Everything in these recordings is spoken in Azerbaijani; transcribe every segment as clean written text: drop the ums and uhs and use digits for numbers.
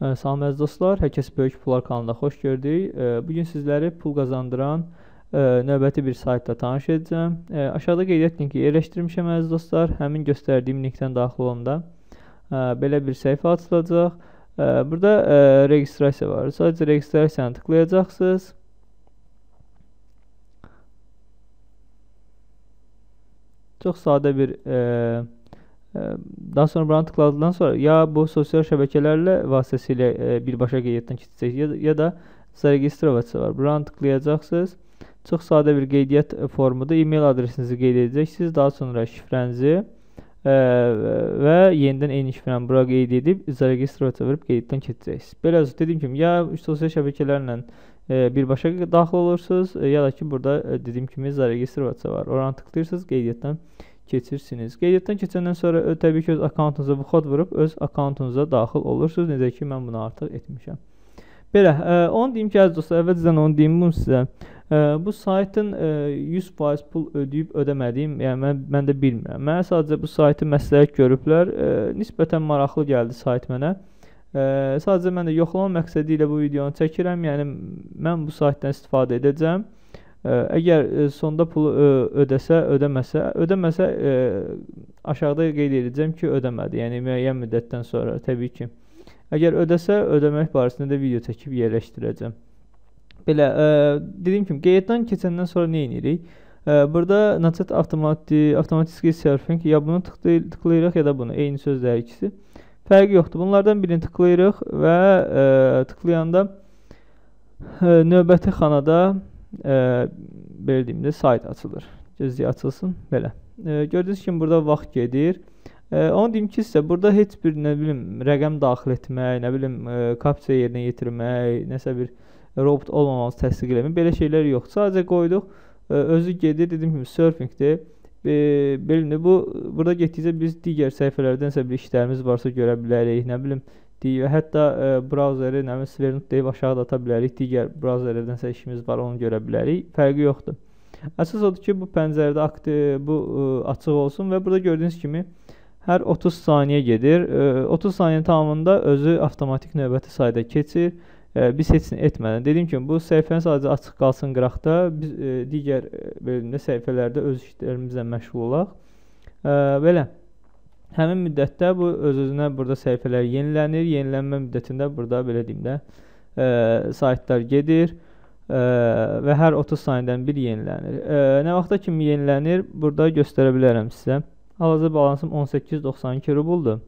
Salam əziz dostlar, hər kəs Böyük Pullar kanalında xoş gördük. Bugün sizləri pul qazandıran növbəti bir saytla tanış edəcəm. Aşağıda qeydiyyat linki yerləşdirmişəm əziz dostlar. Həmin göstərdiyim linkdən daxil olanda belə bir səhifə açılacaq. Burada registrasiya var. Sadəcə registrasiyanı tıklayacaqsınız. Çox sadə bir daha sonra buranı tıkladıktan sonra ya bu sosial şəbəkələrlə vasitəsilə birbaşa qeydiyyatdan keçəcək ya da zaregistrovasiya var. Buranı tıklayacaqsınız. Çox sadə bir qeydiyyat formudur. E-mail adresinizi qeyd edəcəksiniz. Daha sonra şifrənizi və yenidən eyni şifrəni bura qeyd edib zaregistrovasiya verib qeydiyyatdan keçəcəksiniz. Belə dediyim kimi ya sosial şəbəkələrlə birbaşa daxil olursunuz ya da ki burada dediyim kimi zaregistrovasiya var. Oranı tıklayırsınız, qeydiyyatdan keçirsiniz. Qeydiyyatdan keçəndən sonra təbii ki öz akkauntunuza bu kod vurub öz akkauntunuza daxil olursunuz. Necə ki mən bunu artıq etmişəm. Belə, onu deyim ki əziz dostlar, əvvəlcədən onu deyim bunu sizə. Bu saytın 100% pul ödəyib ödəmədiyim, yəni mən də bilmirəm. Mənə sadəcə bu saytı məsləhət görüblər. Nisbətən maraqlı gəldi sayt mənə. Sadəcə mən də yoxlama məqsədi ilə bu videonu çəkirəm. Yəni mən bu saytdan istifadə edəcəm. Əgər sonda pulu ödəməsə aşağıda qeyd edəcəm ki, ödəmədi. Yəni müəyyən müddətdən sonra təbii ki. Əgər ödəsə, ödəmək barəsində də video çəkib yerləşdirəcəm. Belə, dediyim kimi, qeydiyyatdan keçəndən sonra nə edirik? Burada Naçat Avtomatik Surfing ya bunu tıklayırıq ya da bunu. Eyni sözdür ikisi. Fərqi yoxdur. Bunlardan birini tıklayırıq və tıklayanda növbəti xanada belə deyim də sayt açılır. Gözlük açılsın. Belə. Gördüyünüz kimi burada vaxt gedir. Onu deyim ki sizə burada heç bir nə bilim rəqəm daxil etmək, nə bilim kapsiya yerinə yetirmək, nəsə bir robot olmamanızı təsdiq eləmək, belə şeylər yox. Sadəcə qoyduq, özü gedir, dediyim kimi surfingdir. Belə bu burada getdikcə biz digər səhifələrdən nəsə bir işlərimiz varsa görə bilərik, nə bilim hətta brauzeri, nə bilim Svernut deyib aşağı da ata bilərik, digər brauzerlərdənsə işimiz var, onu görə bilərik. Fərqi yoxdur. Əsas odur ki, bu pəncərədə bu açıq olsun və burada gördüyünüz kimi hər 30 saniyə gedir. 30 saniyə tamamında özü avtomatik növbəti sayda keçir. Biz heç nə etmədən. Dediyim kimi, bu səhifəni sadəcə açıq qalsın qıraqda. Biz digər səhifələrdə öz işlərimizlə məşğul olaq. Belə. Həmin müddətdə bu öz-özünə burada səhifələr yenilənir. Yenilənmə müddətində burada belə deyim də saytlar gedir və hər 30 saniyədən bir yenilənir. Nə vaxta kimi yenilənir? Burada göstərə bilərəm sizə. Hal-hazırda balansım 18.92 rubuldur.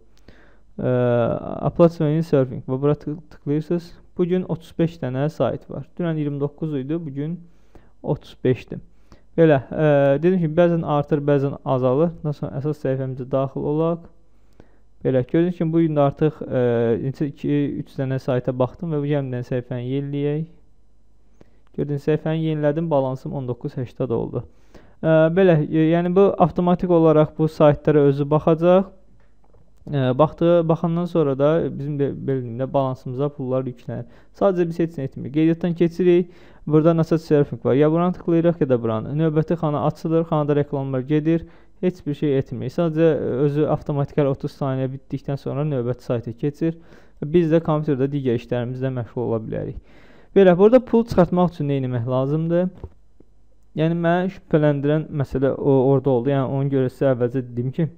Upload Surfing. Bura tıklayırsınız. Bugün 35 dənə sayt var. Dünən 29 idi, bugün 35-dir. Belə, dedim ki, bəzən artır, bəzən azalır. Daha sonra əsas səhifəmizə daxil olaq. Belə, gördüyünüz kimi, bu gün də artıq 2-3 dənə sayta baxdım və bu yenidən səhifəni yeniləyək. Gördüyünüz səhifəni yenilədim, balansım 19.80 oldu. Belə, yəni bu avtomatik olaraq bu saytlara özü baxacaq. Baxandan sonra da bizim də balansımıza pullar yüklənir. Sadəcə biz heç nə etmirik. Qeydiyyatdan keçirik. Burada Naçat Surfing var. Ya buranı tıklayırıq ya da buranı. Növbəti xana açılır. Xanada reklamlar gedir. Heç bir şey etmirik. Sadəcə özü avtomatiklər 30 saniyə bitdikdən sonra növbəti sayta keçir. Biz də kompüterdə digər işlərimizlə məşğul ola bilərik. Belə, burada pul çıxartmaq üçün nə etmək lazımdır? Yəni mənə şübhələndirən məsələ orada oldu. Yəni ona görə sizə əvvəlcə dedim ki,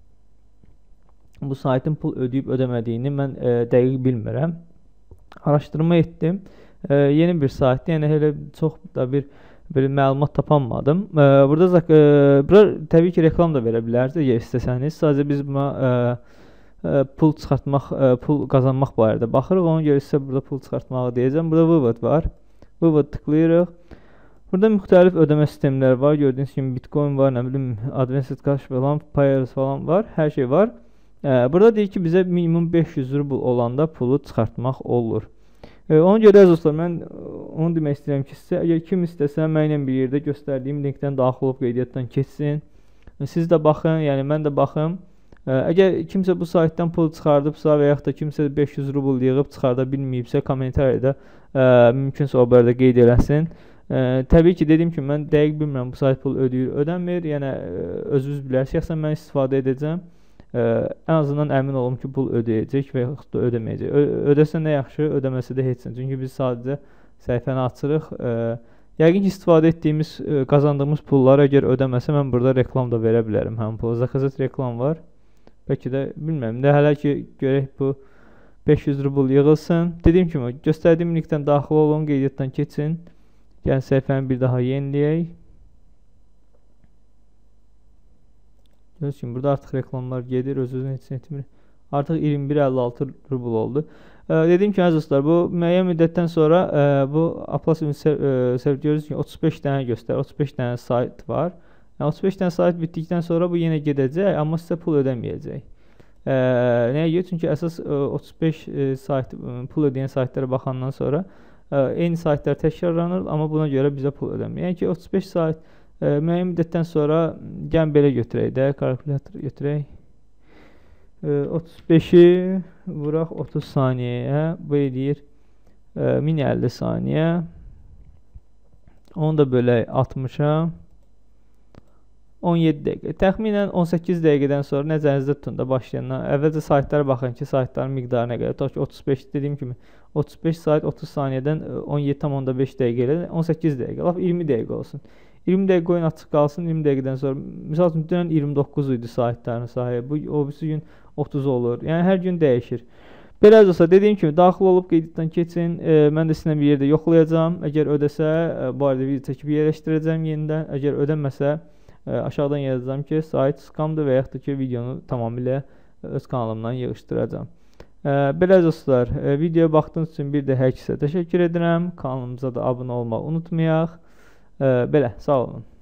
bu saytın pul ödəyib ödəmədiyini mən dəqiq bilmirəm. Araşdırma etdim. Yeni bir saytdır. Yəni elə çox da bir məlumat tapanmadım. Burada təbii ki reklam da verə bilərsiniz əgər istəsəniz. Sadəcə biz buna pul çıxartmaq, pul qazanmaq barədə baxırıq. Ona görə sizə burada pul çıxartmağı deyəcəm. Burada Vivod var. Vivod tıklayırıq. Burada müxtəlif ödəmə sistemləri var. Gördüyünüz kimi Bitcoin var, nə bilim Advanced Cash falan, Payers falan var. Hər şey var. Burada deyir ki, bizə minimum 500 rubl olanda pulu çıxartmaq olur. Ona görə dostlar, mən onu demək istəyirəm ki, sizə əgər kim istəsə mənlə bir yerdə göstərdiyim linkdən daxil olub qeydiyyatdan keçsin. Siz də baxın, yəni mən də baxım. Əgər kimsə bu saytdan pul çıxardıbsa və yaxud da kimsə 500 rubl yığıb çıxarda bilməyibsə, kommentariyada mümkünsə o barədə qeyd eləsin. Təbii ki, dediyim kimi, mən dəqiq bilmirəm bu sayt pul ödəyir, ödənmir. Yəni, özünüz bilərsiniz, şəxsən mən istifadə edəcəm. ən azından əmin olum ki, pul ödəyəcək və yaxud da ödəməyəcək. Ödəsə nə yaxşı, ödəməsə də heç nə. Çünki biz sadəcə səhifəni açırıq. Yəqin ki, istifadə etdiyimiz, qazandığımız pulları əgər ödəməsə, mən burada reklam da verə bilərəm həmin pula. Zakazat reklam var. Bəlkə də bilmirəm. Də hələ ki, görək bu 500 rubl yığılsın. Dediyim kimi, göstərdiyim linkdən daxil olun, qeydiyyatdan keçin. Yəni, səhifəni bir daha yeniləyək. Görürsünüz ki, burada artıq reklamlar gedir, öz-özünə heç nə etmir. Artıq 21.56 rubl oldu. Dediyim ki, əziz dostlar, bu müəyyən müddətdən sonra bu Apple görürsünüz ki, 35 dənə göstərir, 35 dənə sayt var. Yəni, 35 dənə sayt bitdikdən sonra bu yenə gedəcək, amma sizə pul ödəməyəcək. Nəyə görə? Çünki əsas 35 sayt, pul ödəyən saytlara baxandan sonra eyni saytlar təkrarlanır, amma buna görə bizə pul ödəmir. Yəni ki, 35 sayt müəyyən müddətdən sonra gəlin belə götürək də, kalkulyator götürək. 35-i vuraq 30 saniyəyə, bu eləyir 1050 saniyə. Onu da bölək 60-a. 17 dəqiqə. Təxminən 18 dəqiqədən sonra nəzərinizdə tutun da başlayandan. Əvvəlcə saytlara baxın ki, saytların miqdarı nə qədər. Tutaq ki, 35 dediyim kimi 35 sayt 30 saniyədən 17,5 dəqiqə ilə 18 dəqiqə. Laf 20 dəqiqə olsun. 20 dəqiqə oyun açıq qalsın. 20 dəqiqədən sonra misal üçün dünən 29 idi saytların sayı. Bu o birisi gün 30 olur. Yəni hər gün dəyişir. Belə olsa dediyim kimi daxil olub qeydiyyatdan keçin. Mən də sizinlə bir yerdə yoxlayacağam. Əgər ödəsə, bu arada video çəkib yerləşdirəcəm yenidən. Əgər ödəməsə, aşağıdan yazacağam ki, sayt skamdır və yaxud da ki, videonu tamamilə öz kanalımdan yığışdıracağam. Belə dostlar, videoya baxdığınız üçün bir də hər kəsə təşəkkür edirəm. Kanalımıza da abunə olmağı unutmayaq. Belə, sağ olun.